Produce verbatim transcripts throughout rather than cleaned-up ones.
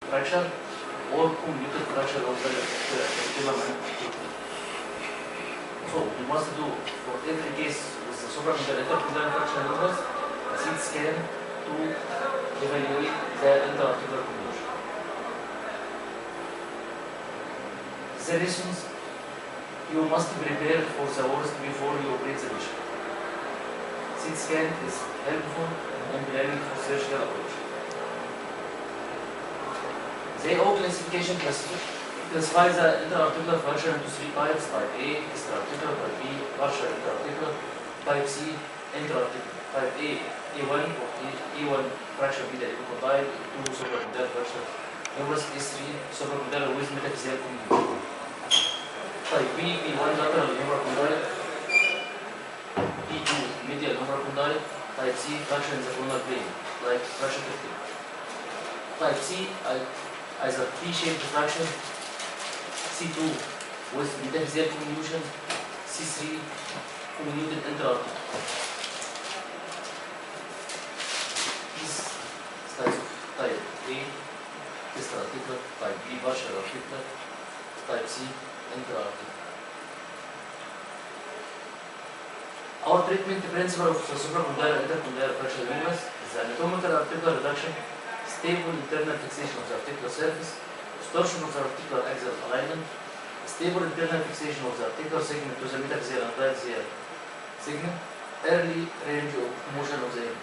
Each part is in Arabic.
fracture or comminuted fracture of the capitulum. So we must do for every case with the supracondylar intercondylar fracture numerus a C T scan to evaluate the interarticular convolution. The reasons you must prepare for the worst before you operate the patient. C T scan is helpful in planning for surgical approach. The A O classification classifies the interarticular fracture into three types: type A, extraarticular; type B, partial interarticular; type C, intraarticular. Type A, A one or A one fracture with the epicondyle; two supracondylar fracture numerus; A three supracondylar with metaphyseal communication. Type B, B one lateral humeral condyle; B two medial humeral condyle. Type C, fracture in the coronal plane, like fracture fifteen. Type C, either T-shaped fracture; C two with metaphyseal comminution; C three comminuted interarticular. These types of type A, extraarticular; type B, partial articular; type C, intraarticular. Our treatment principle of the supracondylar intercondylar fracture numerus is the anatomical articular reduction, stable internal fixation of the articular surface, distortion of the articular axial alignment, stable internal fixation of the articular segment to the metaphyseal and diaphyseal segment, early range of motion of the image.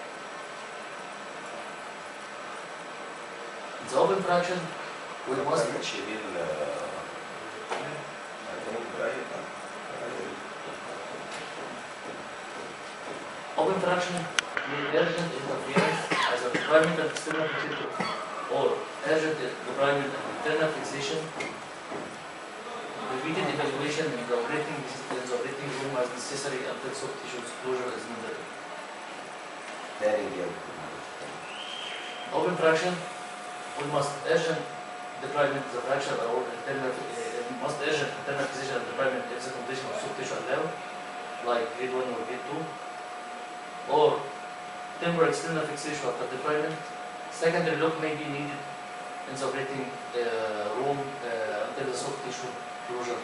In the open fraction, we must open fraction with urgent interference as a deployment of external fixation or urgent deployment of internal fixation. Repeated evaluation in the operating, in the operating room as necessary until soft tissue closure is needed. Open fraction, we must urgent deployment of the fracture or internal, uh, must urgent internal fixation and deployment if the condition of soft tissue allow, like grade one or grade two. Or temporary external fixation after deployment. Secondary lock may be needed in the operating uh, room uh, until the soft tissue closure.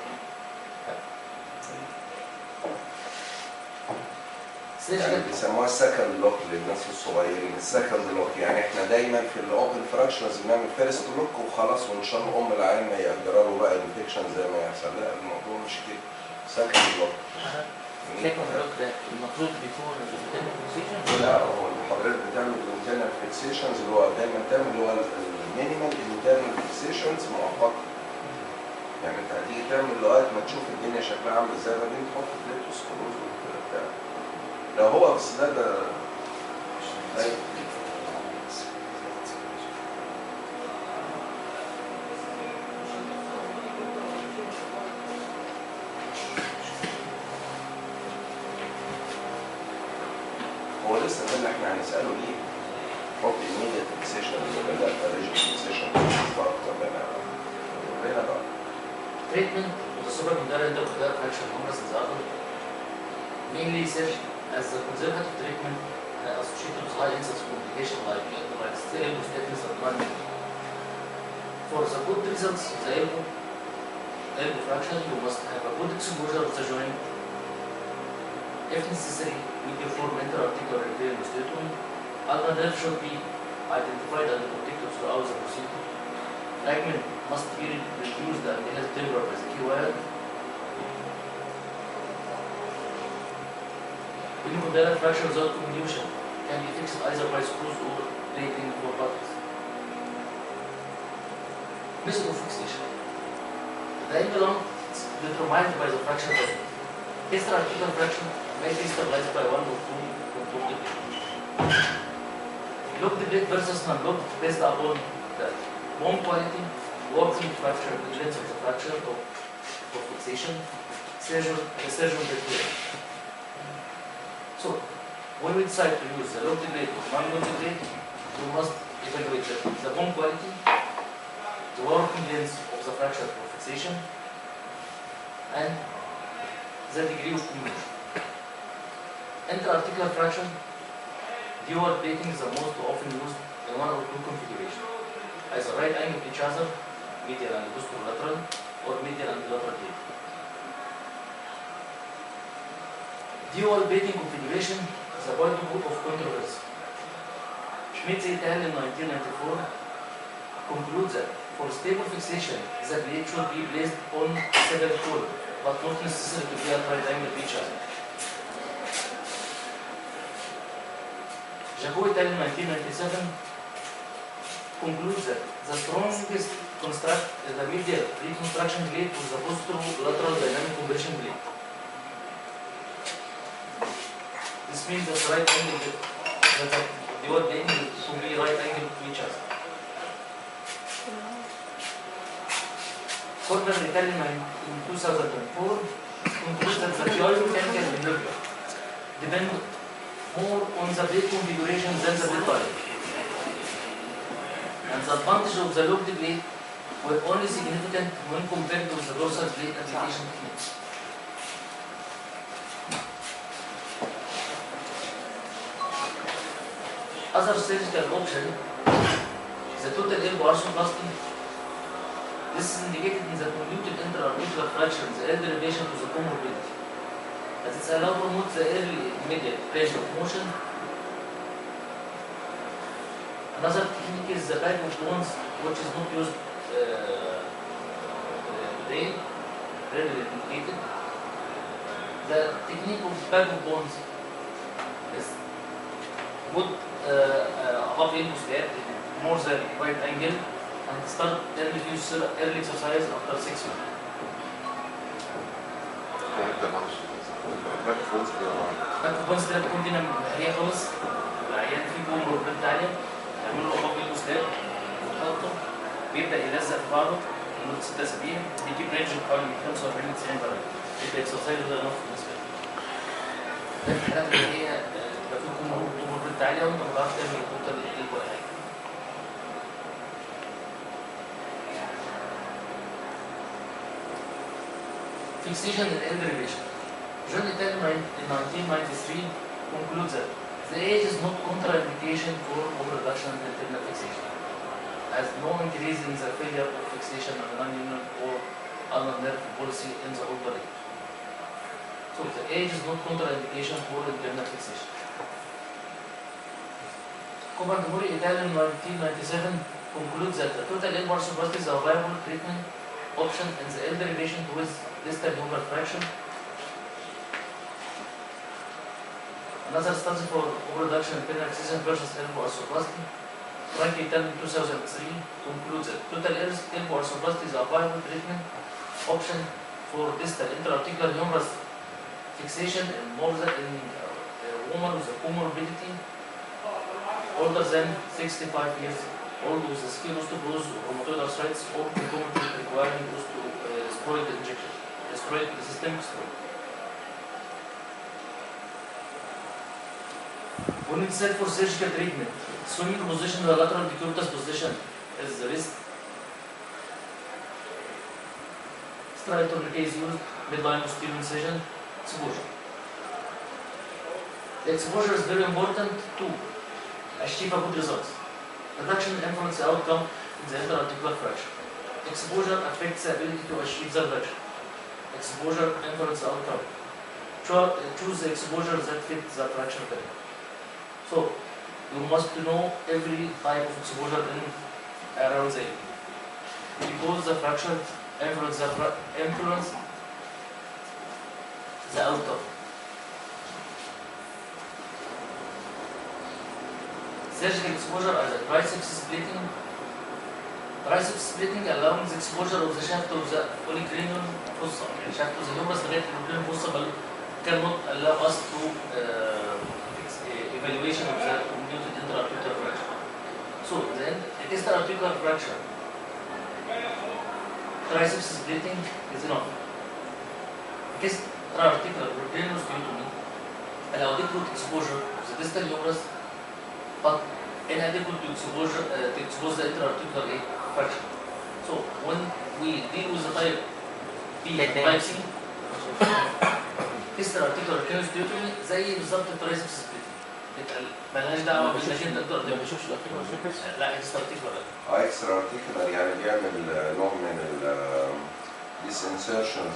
يعني بيسموها السكند لوك للناس الصغيرين. السكند لوك يعني احنا دايما في الاوبن فراكشنز بنعمل فيرست لوك وخلاص، وان شاء الله ام العين ما يقدر له بقى انفكشن زي ما يحصل. لا الموضوع مش كده. سكند لوك. لكن الرك ده المفروض بيكون الانترنال فيكسيشن؟ لا، هو حضرتك بتعمل الانترنال فيكسيشنز اللي هو دايما تعمل اللي هو المينيمال انترنال فيكسيشنز مؤقتا. يعني انت هتيجي تعمل لغايه ما تشوف الدنيا شكلها عامل ازاي، بعدين تحط بليتوسكلوز وبتاع. لو هو بس ده ده ايوه هو لسه ده اللي احنا هنساله ليه. حط ايميديت فيكسيشن ولا لا، ريجن فيكسيشن اكتر بقى. ربنا بقى treatment of the supracondylar intercondylar fracture numerus is other mainly search as the conservative treatment uh, associated with high incidence complication like like elbow stiffness and blunt. For the good results of the elbow elbow fracture, you must have a good exposure of the joint. If necessary, we perform interarticular repair with osteotomy. Ulnar nerve should be identified and protected throughout the procedure. Fragment must be reduced and held temporal as a key wire. Intercondylar fracture without comminution can be fixed either by screws or plating for buttons. Method of fixation. The implant is determined by the fracture depth. Extraarticular fracture may be stabilized by one or two control degree. Locked plate versus non-locked based upon the bone quality, working fracture, the length of the fracture or for fixation, surgeon, surgeon criteria. So, when we decide to use the locked plate or non-locked plate, we must evaluate the, the bone quality, the working length of the fracture for fixation, and the degree of comminution. Interarticular fracture, dual plating is the most often used in one or two configurations. either right angle to each other, medial and posterolateral, or medial and lateral plate. Dual plating configuration is a point of controversy. Schmidt et al. in nineteen ninety-four concludes that for stable fixation, the plate should be placed on separate column, but not necessary to be at right angle to each other. Jacot et al. in nineteen ninety-seven concludes that the strongest construct is the medial reconstruction plate with the posterolateral dynamic compression plate. This means that the right angle that the dual plating should be right angle to each other. Corner et al. in two thousand four concludes that the biomechanical behavior depends more on the plate configuration than the plate type. And the advantage of the locked plate were only significant when compared with the dorsal plate application techniques. Other surgical option is the total elbow arthroplasty. This is indicated in the commuted interarticular fracture in the elderly patient with a comorbidity, as it allows to promote the early immediate range of motion. Another technique is the bag of bones, which is not used uh, today, rarely indicated. The technique of bag of bones is put uh, uh, above elbow slab, more than right angle, and start early use early exercise after six months. باك فونز كده باك بونز ده بتكون دينا هي خالص العيان فيه بوم روبلت عالية، يعملوا له قبل الأسلاب وتحطه بيبدأ يلزق في بعضه لمدة ست أسابيع، بيجيب رينج حوالي من خمسة وأربعين ل تسعين درجة. يبدأ اكسرسايز ده نفس بالنسبة له. ده الحالات اللي هي بيبقى فيه بوم روبلت عالية وأنت ما تعرفش تعمل التوتال إيه ولا حاجة. Fixation and end relation. John et al. in nineteen ninety-three concludes that the age is not contraindication for overreduction and internal fixation, as no increase in the failure of fixation of non-union or ulnar nerve policy in the older age. So the age is not contraindication for internal fixation. Komandamori et al. in nineteen ninety-seven concludes that the total elbow arthroplasty is a viable treatment option in the elderly patient with distal humeral fracture. Another study for overreduction in penile excision versus elbow arthroplasty, Frankie et al. in two thousand three concludes that total elbow arthroplasty is a viable treatment option for distal interarticular humerus fixation in more than in a woman with a comorbidity older than sixty-five years old with a skin osteoporosis or rheumatoid arthritis or concomitant requiring steroid injection, steroid systemic steroid. When it's set for surgical treatment, swimming position, the lateral decubitus position is the wrist. Stride tourniquet is used, midline posterior incision, exposure. The exposure is very important to achieve a good result. Reduction influence the outcome in the interarticular fracture. Exposure affects the ability to achieve the reduction. Exposure influences the outcome. Choose the exposure that fits the fracture type. So, you must know every type of exposure in around the area. Because the fracture influence the, influence the outcome. Surgical exposure as a triceps splitting. Triceps splitting allows the exposure of the shaft of the polycranial fossa. The shaft of the humerus related to polycranial fossa cannot allow us to uh, fix, uh, evaluation of the comminuted interarticular fracture. So then it is the articular fracture. Triceps splitting is enough. It is articular polycraniostomy allow adequate exposure of the distal humerus, but inadequate to exposure uh, to expose the interarticular fracture. So when we deal with the type B type C, extra articular craniostomie زي بالظبط الترايسبس سبليتنج. بتقل مالهاش دعوه ما بانك بشوفش انت تقدر ما بشوفش الارتكل. لا اكسترا ارتيكولار. اه اكسترا ارتيكولار يعني بيعمل نوع من ال ديس انسرشنز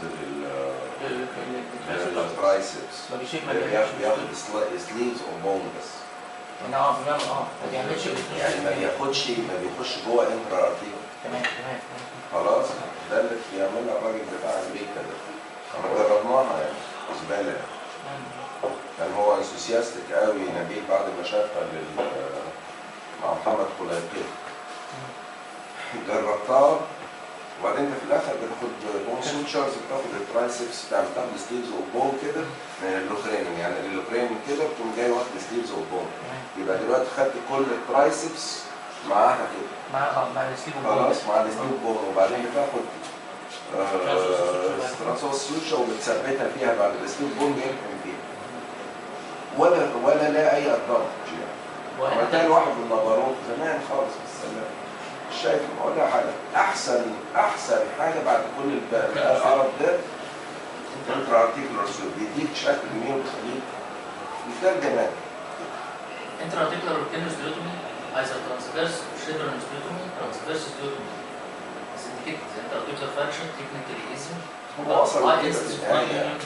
للترايسبس. ما بيشوف ما بياخد بيعملش سليفز او بون بس. يعني اه بيعمل اه ما بيعملش يعني ما بياخدش ما بيخش جوه انترا ارتيكولار. تمام تمام خلاص ده اللي بيعملها الراجل بتاع امريكا ده. احنا جربناها يعني زباله يعني. كان هو انثوسياستيك قوي نبيل بعد ما شافها لل مع محمد قليقي. جربتها وبعدين انت في الاخر بتاخد بون سوتشرز، بتاخد الترايسبس بتاع بتاخد سليفز او بون كده من اللوكرين، يعني اللوكرين كده بتقوم جاي واخد سليفز او بون. يبقى دلوقتي خدت كل الترايسبس معاها كده. مع مع السليب خلاص مع السليب بون، وبعدين بتاخد ستراتوس سوتشر وبتثبتها فيها بعد السليب بون يركن فيها. ولا ولا لا اي ادفانتج يعني. عملتها لواحد من النبارات زمان خالص بالسلامه. مش شايف ولا حاجه. احسن احسن حاجه بعد كل القرف ده انترا ارتيكولار سيل بيديك شكل مين وتخليك مثال جمال. انترا ارتيكولار كينوستيوتومي ايزر ترانسفيرس شيفرن ستيوتومي ترانسفيرس ستيوتومي سندكيت انترا ارتيكولار فراكشن تكنيكالي اسم هو اصلا كده في النهايه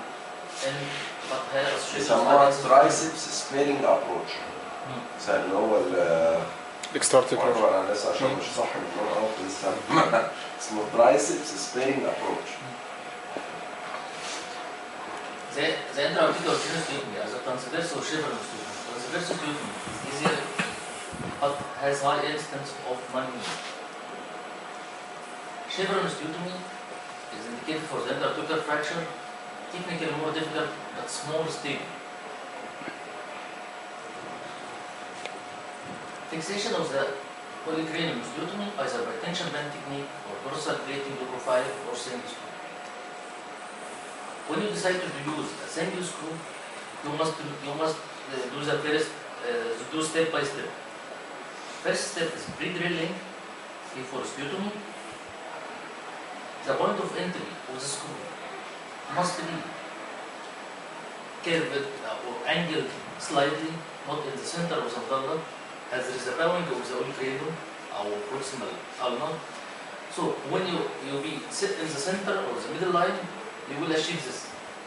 بيسموها ترايسبس سبيرنج ابروتش. اللي هو الاكسترا ارتيكولار. انا لسه عشان مش صح من النوع لسه اسمه ترايسبس سبيرنج ابروتش. زي زي انترا ارتيكولار كينوستيوتومي as a transverse or shivering ستيوتومي. Transverse ستيوتومي is easier but has high instance of malunion. Shivering ستيوتومي is indicated for the interarticular fracture, technically more difficult but small stable. Fixation of the polycranial osteotomy either by tension band technique or dorsal plating low profile or single screw. When you decide to use a single screw, you must you must uh, do the first uh, do step by step. First step is pre-drilling for osteotomy. The point of entry of the screw must be curved or angled slightly, not in the center of the medulla, as there is a bowing of the olecranon or proximal ulna. So when you you be sit in the center or the middle line, you will achieve this.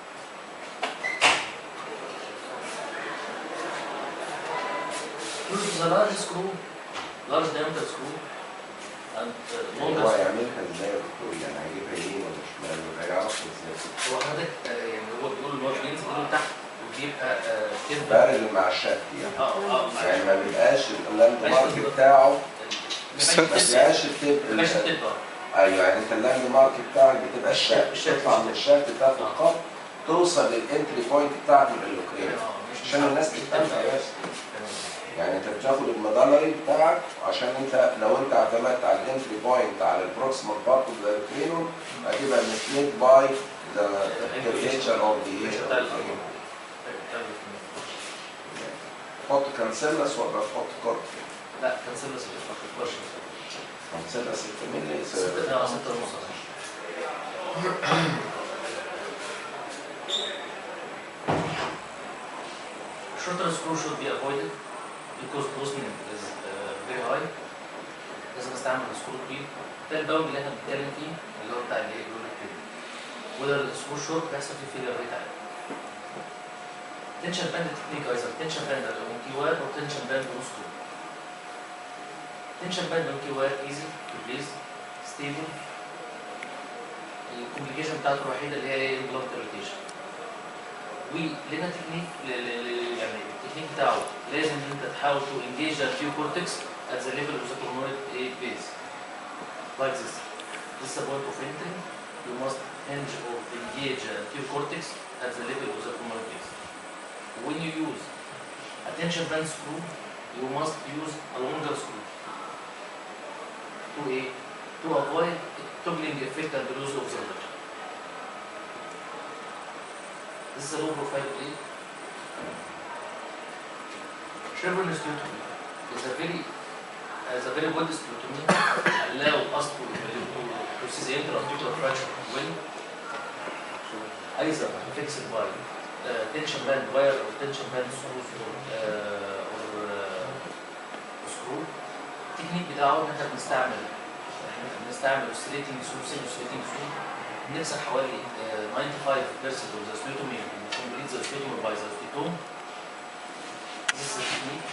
Use the large screw, large diameter screw, and uh, هو longer. هيعملها ازاي يا دكتور؟ يعني هيجيبها يمين ولا شمال ولا هيعرفها ازاي؟ هو حضرتك آه، يعني هو بيقول ان هو بينزل من تحت وبيبقى آه، كده. بارل مع الشكل يعني. اه اه يعني ما بيبقاش اللاند مارك بتاعه ما ما بيبقاش التب بيبقاش التب. ايوه يعني انت اللاند مارك بتاعك بتبقى الشكل، الشكل. تطلع من الشكل تاخد خط توصل للانتري بوينت بتاعك من اللوكرين عشان الناس تفهم بس. يعني انت بتاخد المدلري بتاعك عشان انت لو انت اعتمدت على الانتري بوينت على البروكسيمال بارت اوف ذا كرينون هتبقى مسليد باي ذا كيرفيتشر اوف ذا تحط كانسيلس ولا تحط كورت؟ لا كانسيلس ما تفكرش. كانسيلس ستة مللي ستة ستة ونص. Shorter screw should be avoided because loosening is uh, very high. لازم استعمل سكرو طويل. ده الباوند اللي احنا بنتكلم فيه اللي هو بتاع الايه؟ بيقول لك كده. وده السكرو شورت بيحصل فيه فيلر ريت عالي. تنشن باند تكنيك ايضا تنشن باند اون كي وار او تنشن باند اون سكرو. تنشن باند اون كي وار ايزي تو بليس ستيبل. الكومبليكيشن بتاعته الوحيده اللي هي ايه؟ بلانت روتيشن. ولنا تكنيك يعني التكنيك بتاعه لازم ان انت تحاول تو انجيج الفيو كورتكس at the level of the coronary base like this. This is the point of entry. You must hinge or engage the few cortex at the level of the coronary base. When you use a tension band screw, you must use a longer screw to a to avoid toggling effect and the loss of the ledge. This is a low profile A. Chevron osteotomy is a very is a very good osteotomy. Allow us to to see the intra-articular fracture well. So either fixed by تنشن باند واير او تنشن باند سكرو سكرو. التكنيك بتاعه ان احنا بنستعمل احنا بنستعمل اوسيليتنج سكرو سين اوسيليتنج سكرو، بنكسر حوالي خمسة وتسعين بالمية of the osteotomy and complete the osteotomy by the osteotome. This is the technique.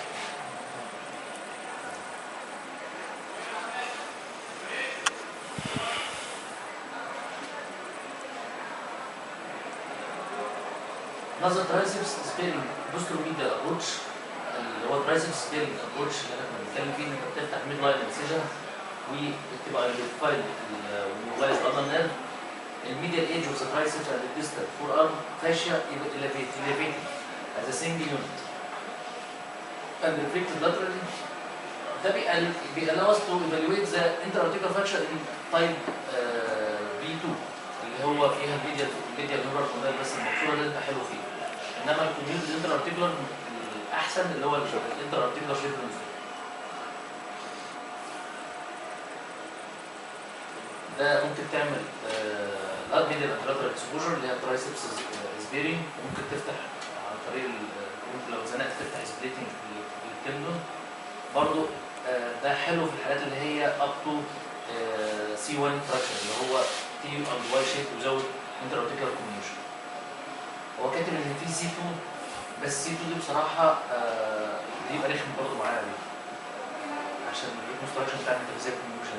Another triceps sparing posteromedial approach اللي هو triceps sparing approach اللي احنا بنتكلم فيه ان انت بتفتح ميد لاين انسيجن وبتبقى ايدنتيفايد والموبايل اذر نيرف. الميديال ايدج اوف ذا triceps and the distal forearm fascia elevated as a single unit and reflected laterally. ده بيallow us to evaluate the intra-articular fracture in type بي تو اللي هو فيها الميديال الميديال نورال كوندايل بس المقصوره ده حلو فيه. انما الكوميونتي الانتر ارتيكولار الاحسن اللي هو الانتر ارتيكولار شيفرنس. ده ممكن تعمل الاد ميديال انتراتر اكسبوجر اللي هي ترايسبس سبيرنج، ممكن تفتح عن طريق ممكن لو زنقت تفتح سبليتنج للتندون. برضه ده حلو في الحالات اللي هي اب تو سي واحد فراكشن اللي هو تي او واي شيب وزود انتر ارتيكولار كوميونيشن. هو كاتب ان في سي اتنين بس سي اتنين دي بصراحه آه دي يبقى رخم برضه معايا دي عشان الريكونستراكشن بتاع الانترزيت كوميونيشن.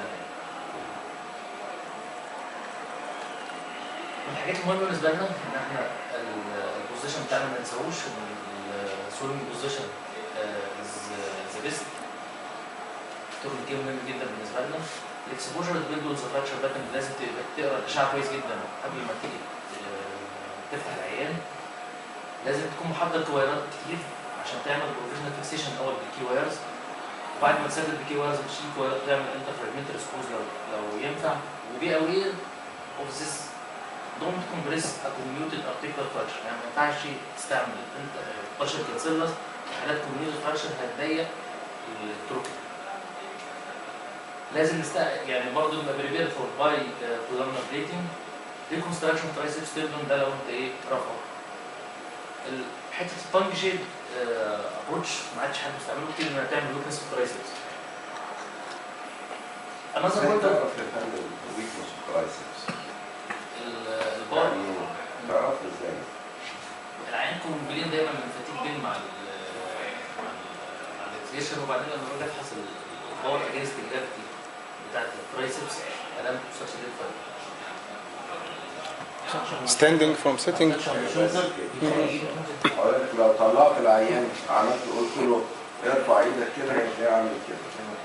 من الحاجات المهمه بالنسبه لنا ان احنا البوزيشن بتاعنا ما ننساهوش ان السولينج بوزيشن ذا بيست. التورن دي مهم جدا بالنسبه لنا. الاكسبوجر الويندوز فراكشر باتن لازم تقرا الاشعه كويس جدا قبل ما تيجي تفتح العيان. لازم تكون محضر كوايرات كتير عشان تعمل بروفيشنال فيكسيشن الاول بالكي وايرز، وبعد ما تسدد بالكي وايرز بتشيل كوايرات وتعمل انتر فراجمنتال سكوز لو لو ينفع. وبي اوير اوف ذيس دونت كومبريس ا كوميوتد ارتيكولار فراكشر، يعني ما ينفعش تستعمل انت بارشل كانسيلس في حالات كوميوتد فراكشر هتضيق التروكي. لازم نستعمل يعني برضه نبقى بريبير فور باي كولامنر بليتنج. ريكونستراكشن ترايسبس تندون ده لو انت ايه رافعه. حته الطنج شيب ابروتش ما عادش حد بيستعمله كتير انها تعمل ويكنس في الترايسبس. انا ازاي برضه تعرف تعمل ويكنس في الترايسبس؟ البار تعرف ازاي؟ العين كومبلين دايما من فتيك بين مع ال مع مع الاكسيشن، وبعدين لما باجي افحص البار اجينست الجافيتي بتاعت الترايسبس علامه سكشن للفرق. standing from sitting. حضرتك لو طلعت العيان عملت قلت له ارفع ايدك كده هتلاقيه عامل كده.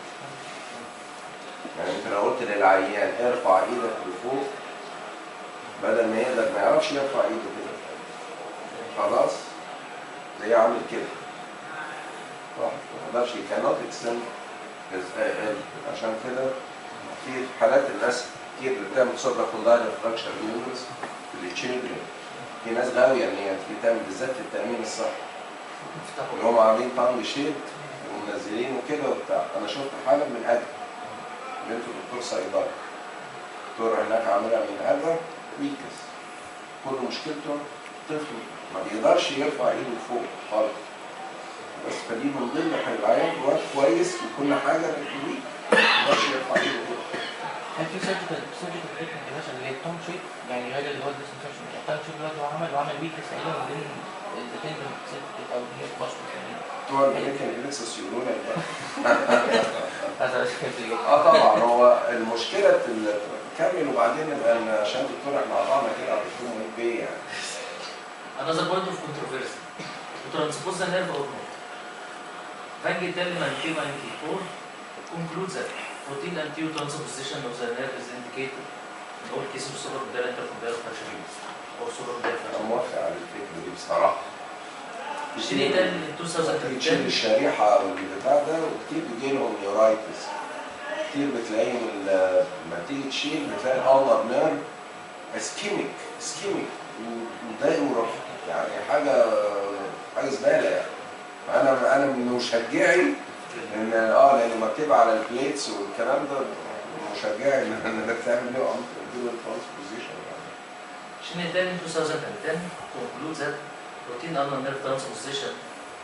يعني انت لو قلت للعيان ارفع ايدك لفوق بدل ما يقدر ما يعرفش يرفع ايده كده خلاص تلاقيه عامل كده. صح ما يقدرش يكانوت اكستند عشان كده في حالات الناس كتير بتعمل سوبرا كوندايل فراكشر يونس للتشيلدرن. في ناس غاويه ان هي تعمل بالذات في التامين الصحي اللي هم عاملين طنج شيد ومنزلين وكده وبتاع. انا شفت حاله من ادم بنت الدكتور صيدلي، الدكتور هناك عاملها من ادم ويكس. كل مشكلته طفل ما بيقدرش يرفع ايده لفوق خالص، بس فدي من ضمن العيان وقت كويس وكل حاجه لكن ويك ما بيقدرش يرفع ايده لفوق. هل في سيرجيكال سيرجيكال تريتمنت مثلا اللي هي التونج شيب، يعني الراجل اللي هو الديسنفكشن التونج شيب دلوقتي هو عمل وعمل ويكس تقريبا ما بين التندن او هي باسكت يعني بتوع الامريكان جريكسس يقولوا لك هذا اه طبعا. هو المشكله كمل وبعدين نبقى عشان الدكتور احنا قطعنا كده على الدكتور مهم بيه يعني. Another point of controversy to transpose the nerve or not. Van Gittel nineteen ninety-four concludes that routine anterior transposition of the nerve is indicated in all cases of supracondylar intercondylar fracture or supracondylar انا fracture. موافق على الفكره دي بصراحه. شيل ده in two thousand تشيل ten الشريحه او البتاع ده وكتير بيجي لهم نيورايتس. كتير بتلاقيهم لما تيجي تشيل بتلاقي الالنر نيرف اسكيميك اسكيميك ومضايق ورفع، يعني حاجه حاجه زباله يعني. انا انا من مشجعي ان اه لان مكتوب على البليتس والكلام ده مشجعي ان انك تعمل له امر تديله الترانسبوزيشن. Schneider in two thousand ten concludes that روتين ulnar nerve transposition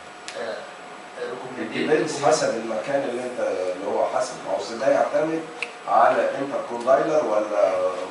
الديبيلز حسب المكان اللي انت اللي هو حسب، ما هو ده يعتمد على انتر كوندايلر ولا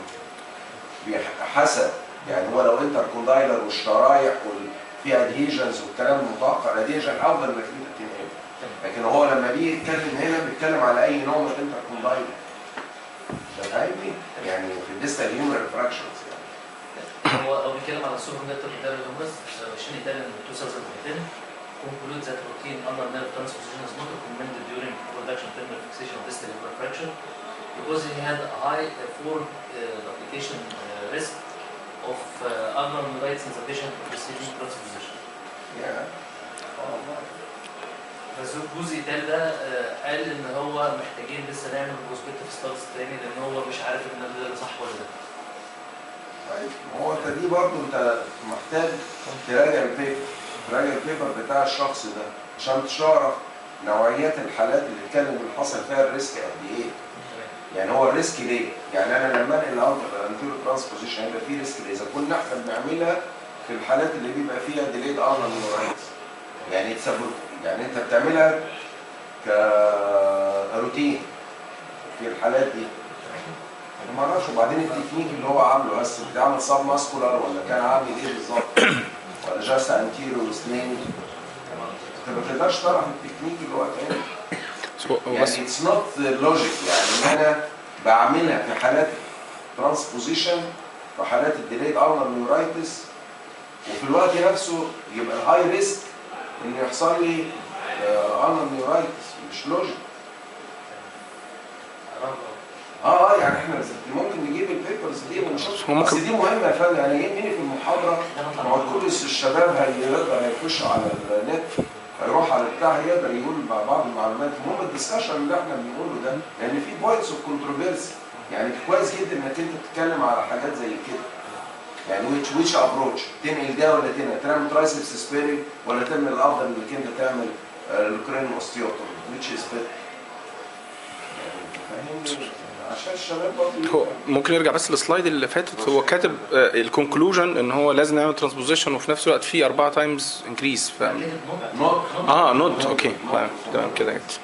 حسب، يعني هو لو انتر كوندايلر والشرايح وفي ادهيجنز والكلام المتوقع، الادهيجن افضل انك انت تنقله، لكن هو لما بيجي يتكلم هنا بيتكلم على اي نوع من الانتر كوندايلر. ده فاهمني؟ يعني في الديستال هيومر ريفراكشنز هو هو بيتكلم على السوبر نيتال كوندايلر هيومرس عشرين ألفين وعشرين conclude that routine ulnar nerve transposition is not recommended during production terminal fixation of distal humeral fracture because he had a high uh, forward uh, application uh, risk of uh, ulnar neuritis in the patient receiving transposition. Yeah. بس الجزء التالت ده آه، قال ان هو محتاجين لسه نعمل بروسبكتيف ستادز تاني لان هو مش عارف ان ده صح ولا لا. طيب هو انت دي برضه انت محتاج تراجع البيبر، تراجع البيبر بتاع الشخص ده عشان تعرف نوعيات الحالات اللي اتكلم اللي حصل فيها الريسك قد ايه. يعني هو الريسك ليه؟ يعني انا لما انقل الانتيرو ترانسبوزيشن هيبقى فيه ريسك ليه؟ اذا كنا احنا بنعملها في الحالات اللي بيبقى فيها ديليد ulnar neuritis. يعني تسبب يعني انت بتعملها كروتين في الحالات دي. انا ما اعرفش وبعدين التكنيك اللي هو عامله بس بتعمل سب ماسكولار ولا كان عامل ايه بالظبط؟ ولا جاست انتيرو سلينج؟ انت ما تقدرش تعرف التكنيك اللي هو اتعمل. يعني اتس نوت لوجيك، يعني ان انا بعملها في حالات ترانسبوزيشن في حالات الديليد ulnar neuritis وفي الوقت نفسه يبقى الهاي ريسك ان يحصل لي ulnar neuritis. مش لوجيك. اه اه يعني احنا ممكن نجيب البيبرز دي ونشوف، بس دي مهمه يا فندم. يعني يهمني في المحاضره ما هو كل الشباب هيقدر هيخش على النت هيروح على بتاع يقدر يقول مع بعض المعلومات. المهم الدسكشن اللي احنا بنقوله ده لان في بوينتس اوف كونتروفيرسي، يعني كويس جدا انك انت تتكلم على حاجات زي كده. يعني ويتش ويتش ابروتش تنقل ده ولا تنقل تعمل ترايسبس سبيرنج ولا تعمل الافضل انك انت تعمل الكرين اوستيوتومي ويتش از بيتر. فاهمني؟ عشان الشباب برضه هو ممكن يرجع بس للسلايد اللي فاتت. هو كاتب الكونكلوجن ان هو لازم نعمل ترانسبوزيشن وفي نفس الوقت في أربعة تايمز انكريس. ف نوت اه نوت اوكي تمام كده جت.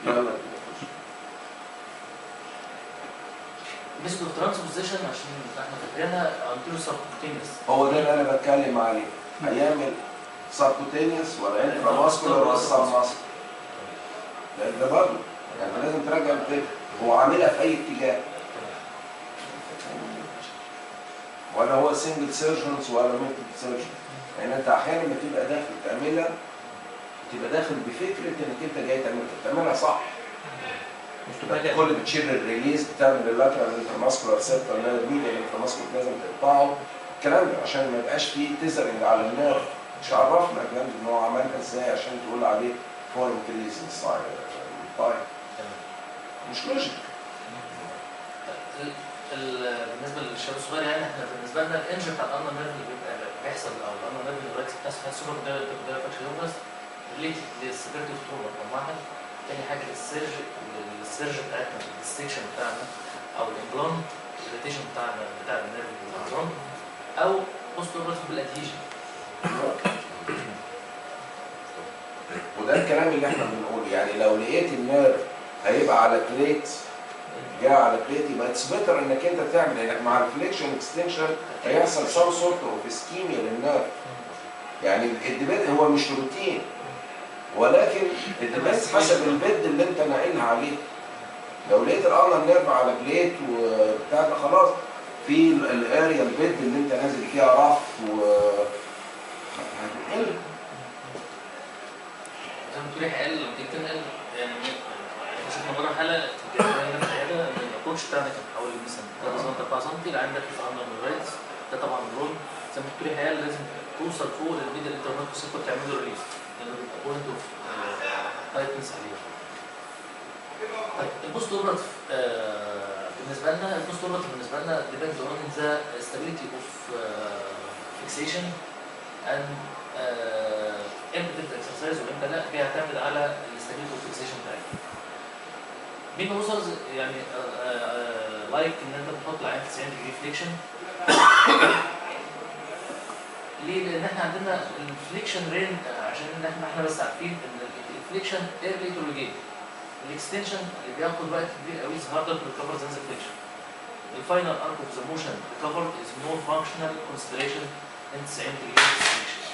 بالنسبه للترانسبوزيشن عشان احنا فاكرينها انتيرو سبكوتينيوس، هو ده اللي انا بتكلم عليه. هيعمل سبكوتينيوس ولا انترا ماسكولار ولا سب ماسكولار؟ ده برضه يعني لازم تراجع الفكره هو عاملها في اي اتجاه، ولا هو سنجل سيرجنز ولا مالتي سيرجن. يعني انت احيانا لما تبقى داخل تعملها تبقى داخل بفكره انك انت جاي تعملها تعملها صح. كل بتشيل الريليز بتعمل اللاترال انترماسكولار سيبتال مين الانترماسكولار لازم تقطعه الكلام ده عشان ما يبقاش فيه تزرنج على النيرف. مش عرفنا كمان ان هو عملها ازاي عشان تقول عليه فورم كريز طيب مش لوجيك. بالنسبه للشباب الصغير يعني احنا بالنسبه لنا الانجن بتاع الالنا نيرف اللي بيبقى بيحصل او الالنا نيرف اللي بيحصل بتحصل في السوبر كوندايلر فاكشن يومرس ريليتد للسيفيرتي اوف تروما رقم واحد. تاني حاجه السيرج السيرج بتاعتنا الديستكشن بتاعنا او الامبلانت الريتيشن بتاعنا بتاع النيرف العظام او بوست اوبراتيف بالادهيجن. وده الكلام اللي احنا بنقوله. يعني لو لقيت النيرف هيبقى على بليت جاء على بليت يبقى اتس بيتر انك انت تعمل انك مع الفليكشن اكستنشن هيحصل سام سورت اوف اسكيميا للنيرف. يعني الديبيت هو مش روتين ولكن الديبيت حسب البيد اللي انت ناقلها عليه. لو لقيت الالنر نيرف على بليت وبتاع ده خلاص في الاريا البيد اللي انت نازل فيها رف و هتنقل زي ما تقولي هيقل لما تيجي تنقل. يعني شفنا مره حاله الابروتش بتاعنا كان حوالي مثلا ثلاثة سم أربعة سم العين داخل في الالنر نيرايتس. ده طبعا رول زي ما تقولي هيقل لازم توصل فوق للميديا الانترنت وسيكو تعمل له ريليز لانه بيبقى بوينت اوف تايتنس عليه. طيب البوست اوبراتيف بالنسبه لنا البوست اوبراتيف بالنسبه لنا ديبند اون ذا ستابيليتي اوف فيكسيشن اند امبتنت اكسرسايز وامتى لا بيعتمد على الاستابيليتي اوف فيكسيشن بتاعتنا. مين وصل يعني لايك ان انت بتحط العين تسعين ديجري فليكشن ليه؟ لان احنا عندنا الفليكشن رين، عشان ان احنا احنا بس عارفين ان الفليكشن ايرلي تو ريجين، الاكستنشن اللي بياخد وقت كبير قوي is harder to recover than the flexion. The final arc of the motion recovered is more functional consideration than تسعين degree flexion.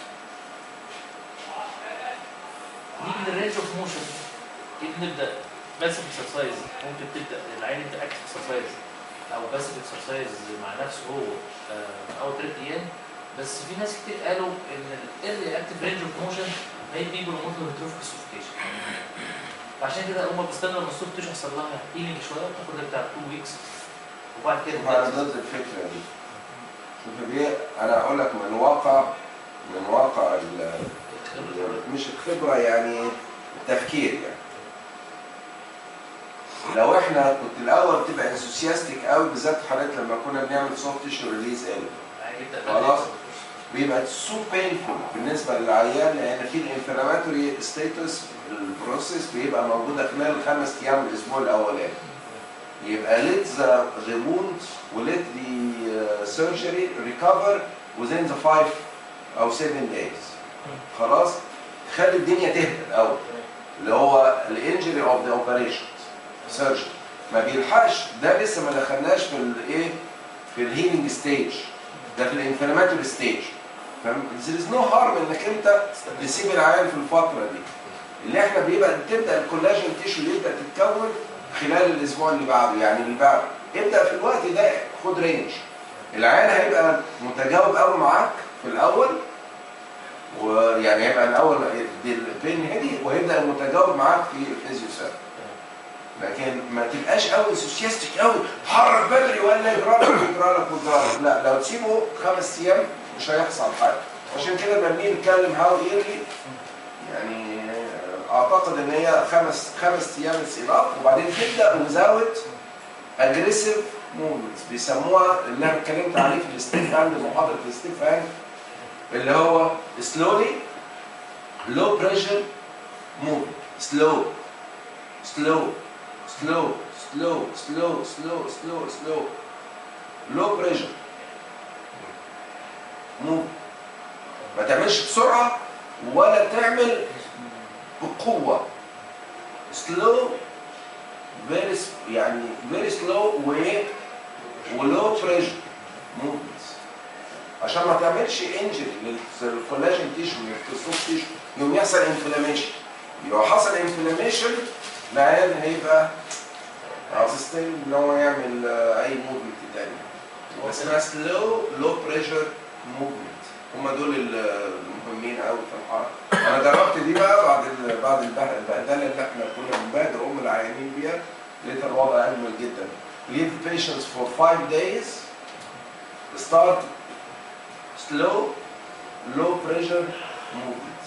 نيجي للرينج اوف موشن، نيجي نبدا باسف اكسرسايز، ممكن تبدا العين يبدا اكتف اكسرسايز او باسف اكسرسايز مع نفسه هو آه او ثلاث ايام. بس في ناس كتير قالوا ان الايرلي اكتف رينج اوف موشن هي بي بروموت هيتروفيك سوفيكيشن، فعشان كده هم بيستنوا لما الصوت تيشو يحصل لها هيلينج شويه، بتاخد بتاع اتنين ويكس وبعد كده انا ضد الفكره دي. شوف دي انا اقول لك من واقع من واقع مش الخبره يعني التفكير يعني. لو احنا كنت الاول تبقى انثوسياستيك قوي بالذات حالات لما كنا بنعمل سوفت تيشو ريليز قوي خلاص بيبقى سو بينفول بالنسبه للعيان، لان في الانفلاماتوري ستاتس البروسيس بيبقى موجوده خلال خمس ايام من الاسبوع الاولاني. يبقى let the the wound و let the uh, surgery recover within the five او seven days. خلاص خلي الدنيا تهدى الاول اللي هو الانجري اوف ذا اوبريشن سيرجري ما بيلحقش، ده لسه ما دخلناش في الايه في الهيلينج ستيج، ده في الانفلاماتوري ستيج. فاهم؟ there is no harm انك انت تسيب العيان في الفتره دي اللي احنا بيبقى تبدا الكولاجين تيشو اللي يبدا تتكون خلال الاسبوع اللي بعده، يعني اللي بعده ابدا في الوقت ده خد رينج. العيان هيبقى متجاوب قوي معاك في الاول، ويعني هيبقى الاول البين هدي وهيبدا متجاوب معاك في الفيزيوثيرابي. لكن ما تبقاش قوي انثوسياستيك قوي حرك بدري ولا يجرى لك ويجرى لك ويجرى لك، لا لو تسيبه خمس ايام مش هيحصل حاجه. عشان كده لما بنيجي نتكلم هاو ايرلي يعني اعتقد ان هي خمس خمس ايام استئناف وبعدين تبدا وزود اجريسيف موفمنتس بيسموها اللي انا اتكلمت عليه في الستيف هاند محاضره الستيف هاند اللي هو slowly low pressure movement slow slow slow slow slow slow slow slow low pressure movement. ما تعملش بسرعه ولا تعمل بقوه. slow very يعني very slow و ولو pressure movements عشان ما تعملش انجري للكولاجين تيشو للسوفت تيشو يوم يحصل انفلاميشن. لو حصل انفلاميشن العيان هيبقى اسيستنج ان هو يعمل اي موفمنت تاني. بس اسمها سلو لو بريشر موفمنت. هم دول المهمين قوي في الحركه. انا جربت دي بقى بعد ال بعد البهدله اللي احنا كنا بنبهدل ام العيانين بيها لقيت الوضع اجمل جدا. leave patients for five days start slow low pressure movements.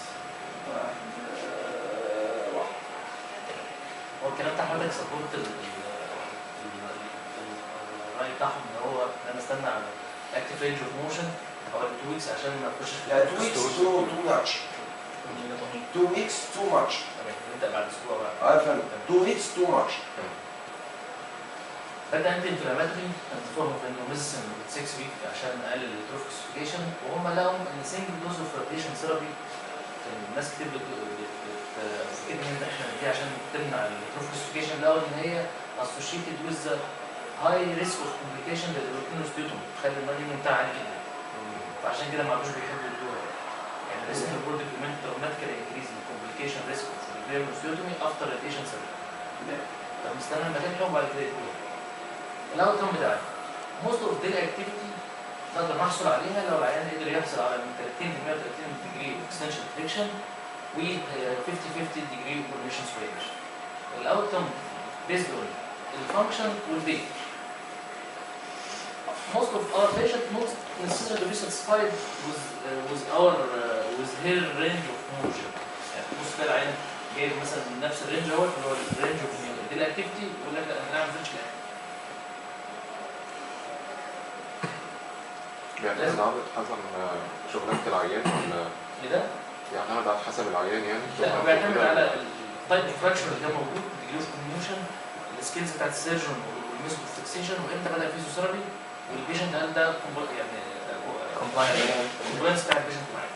هو الكلام ده حضرتك سبورت الراي بتاعهم ان هو انا استنى على اكتيف رينج اوف موشن حوالي اتنين ويكس عشان ما اخشش في لا اتنين ويكس تو تو ماتش اتنين ويكس تو ماتش نبدا بعد اسبوع بقى. اه فعلا اتنين ويكس تو ماتش. بدا انتي انفلاماتوري هتفهم في انه ميزن ستة ويك عشان اقلل التروفيكسيفيكيشن، وهم لقوا ان سنجل دوز اوف راديشن ثيرابي الناس كتير بتفكر ان انت احنا دي عشان تمنع التروفيكسيفيكيشن، لقوا ان هي اسوشيتد ويز هاي ريسك اوف كومبليكيشن للروتينوستيوتوم، تخلي المالين بتاعها عالي جدا. فعشان كده ما عادوش بيحبوا يدوها. يعني ريسك ريبورت دوكيومنت دراماتيكالي انكريز الكومبليكيشن ريسك اوف الروتينوستيوتومي افتر راديشن ثيرابي. طب مستنى لما تنحوا وبعد كده يدوها. الاوت كم بتاعي موست اوف ديلي اكتيفيتي نقدر نحصل عليها لو العيان قدر يحصل على من ثلاثين ل مية وتلاتين ديجري اكستنشن فليكشن و خمسين خمسين ديجري كورليشن سويتش. الاوت كم بيزد اون الفانكشن والديت. Most of our patients not necessarily to be satisfied with uh, with our uh, with her range of motion. يعني بص كده العيان جايب مثلا نفس الرينج اهوت اللي هو الرينج اوف ديلي اكتيفيتي يقول لك انا ما عملتش كده. بيعتمد على حسب شغلانة العيان ولا ايه ده؟ بيعتمد على حسب العيان يعني؟ لا هو بيعتمد على التايب اوف فراكشر اللي كان موجود، الديجري اوف كوميونيشن، السكيلز بتاعت السيرجن والميثود اوف فيكسيشن، وامتى بدا الفيزيوثيرابي، والبيشنت هل ده يعني كومبلاينس الكومبلاينس بتاع البيشنت معاك.